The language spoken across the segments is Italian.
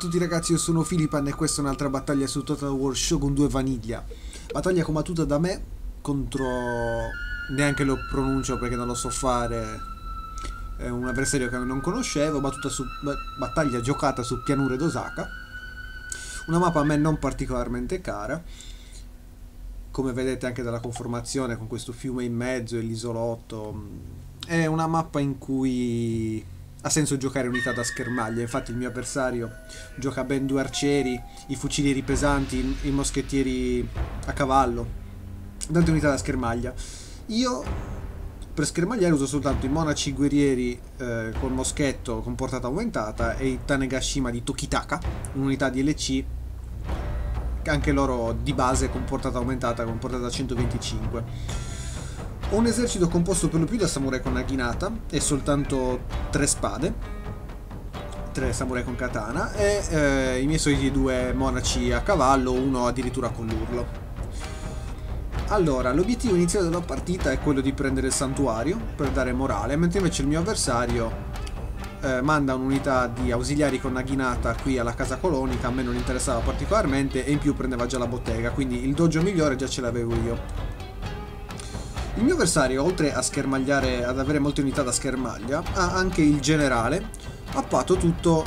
tutti ragazzi, io sono Filipan e questa è un'altra battaglia su Total War Shogun 2 Vanilla. Battaglia combattuta da me contro... neanche lo pronuncio perché non lo so fare. È un avversario che non conoscevo, battaglia giocata su pianure d'Osaka. Una mappa a me non particolarmente cara. Come vedete anche dalla conformazione, con questo fiume in mezzo e l'isolotto. È una mappa in cui... ha senso giocare unità da schermaglia. Infatti il mio avversario gioca ben 2 arcieri, i fucilieri pesanti, i moschettieri a cavallo, tante unità da schermaglia. Io per schermagliare uso soltanto i monaci guerrieri col moschetto con portata aumentata e i Tanegashima di Tokitaka, un'unità DLC anche loro di base con portata aumentata, con portata 125. Ho un esercito composto per lo più da samurai con naginata e soltanto 3 spade, 3 samurai con katana e i miei soliti 2 monaci a cavallo, uno addirittura con l'urlo. Allora, l'obiettivo iniziale della partita è quello di prendere il santuario per dare morale, mentre invece il mio avversario manda un'unità di ausiliari con naginata qui alla casa colonica. A me non interessava particolarmente e in più prendeva già la bottega, quindi il dojo migliore già ce l'avevo io. Il mio avversario, oltre a schermagliare, ad avere molte unità da schermaglia, ha anche il generale, appato tutto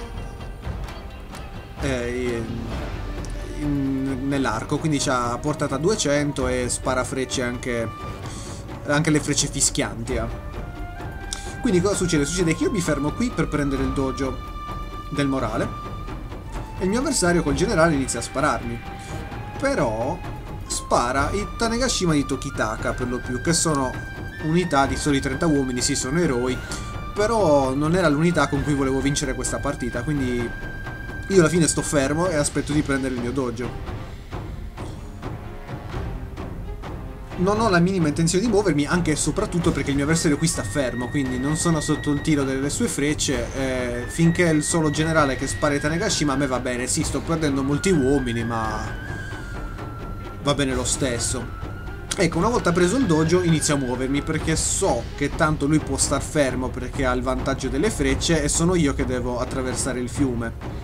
nell'arco, quindi c'ha portata 200 e spara frecce anche le frecce fischianti. Quindi cosa succede? Succede che io mi fermo qui per prendere il dojo del morale e il mio avversario col generale inizia a spararmi. Però spara i Tanegashima di Tokitaka per lo più, che sono unità di soli 30 uomini, sì, sono eroi, però non era l'unità con cui volevo vincere questa partita, quindi io alla fine sto fermo e aspetto di prendere il mio dojo. Non ho la minima intenzione di muovermi, anche e soprattutto perché il mio avversario qui sta fermo, quindi non sono sotto il tiro delle sue frecce. Finché è il solo generale che spara i Tanegashima a me va bene. Sì, sto perdendo molti uomini, ma va bene lo stesso. Ecco, una volta preso il dojo inizio a muovermi, perché so che tanto lui può star fermo perché ha il vantaggio delle frecce e sono io che devo attraversare il fiume.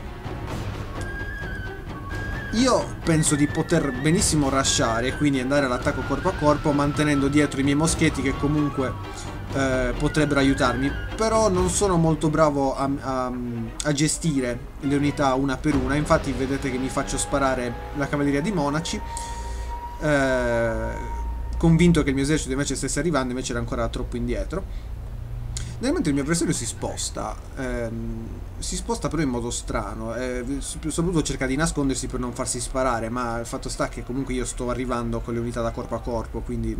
Io penso di poter benissimo rushare, quindi andare all'attacco corpo a corpo, mantenendo dietro i miei moschetti che comunque potrebbero aiutarmi, però non sono molto bravo a gestire le unità una per una. Infatti vedete che mi faccio sparare la cavalleria di monaci, convinto che il mio esercito invece stesse arrivando, invece era ancora troppo indietro. Mentre il mio avversario si sposta però in modo strano, soprattutto cerca di nascondersi per non farsi sparare, ma il fatto sta che comunque io sto arrivando con le unità da corpo a corpo, quindi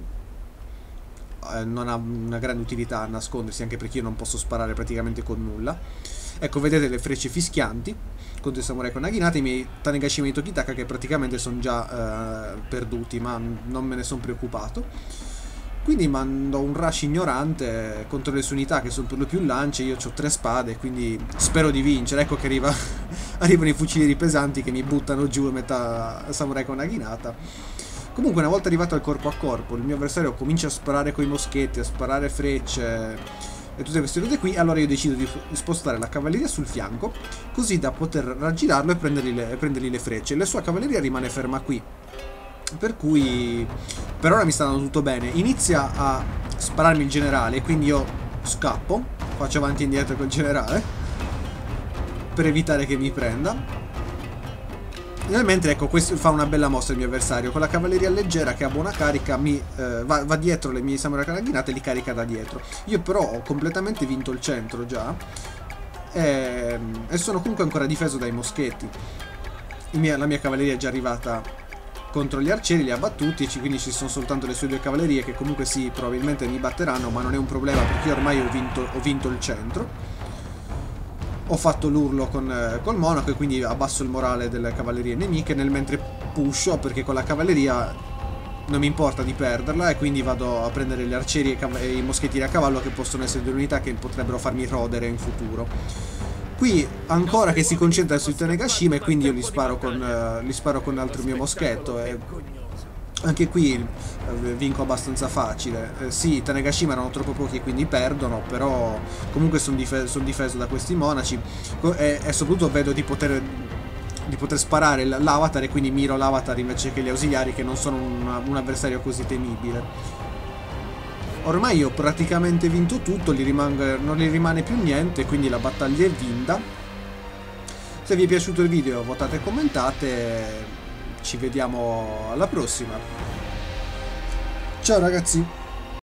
non ha una grande utilità a nascondersi, anche perché io non posso sparare praticamente con nulla. Ecco, vedete le frecce fischianti contro i samurai con naginata, i miei Tanegashima di Tokitaka che praticamente sono già perduti, ma non me ne sono preoccupato. Quindi mando un rush ignorante contro le sue unità che sono per lo più lance. Io ho 3 spade, quindi spero di vincere. Ecco che arrivano i fucilieri pesanti che mi buttano giù metà samurai con naginata. Comunque una volta arrivato al corpo a corpo, il mio avversario comincia a sparare coi moschetti, a sparare frecce e tutte queste cose qui. Allora io decido di spostare la cavalleria sul fianco, così da poter raggirarlo e prendergli le frecce. La sua cavalleria rimane ferma qui, per cui per ora mi sta andando tutto bene. Inizia a spararmi il generale, quindi io scappo, faccio avanti e indietro col generale per evitare che mi prenda. Nel mentre, ecco, questo fa una bella mossa il mio avversario con la cavalleria leggera che ha buona carica, va dietro le mie samurai naginate e li carica da dietro. Io però ho completamente vinto il centro già e sono comunque ancora difeso dai moschetti. La mia cavalleria è già arrivata contro gli arcieri, li ha battuti, quindi ci sono soltanto le sue 2 cavallerie che comunque sì, probabilmente mi batteranno, ma non è un problema perché io ormai ho vinto il centro. Ho fatto l'urlo col monaco e quindi abbasso il morale delle cavallerie nemiche, nel mentre pusho, perché con la cavalleria non mi importa di perderla e quindi vado a prendere gli arcieri e i moschettieri a cavallo, che possono essere 2 unità che potrebbero farmi rodere in futuro. Qui ancora che si concentra sui Tanegashima e quindi io li sparo con l'altro mio moschetto e Anche qui vinco abbastanza facile. Sì, i Tanegashima erano troppo pochi, quindi perdono, però comunque sono difeso da questi monaci. E soprattutto vedo di poter sparare l'avatar, e quindi miro l'avatar invece che gli ausiliari, che non sono un avversario così temibile. Ormai ho praticamente vinto tutto, non gli rimane più niente, quindi la battaglia è vinta. Se vi è piaciuto il video votate e commentate, ci vediamo alla prossima. Ciao ragazzi!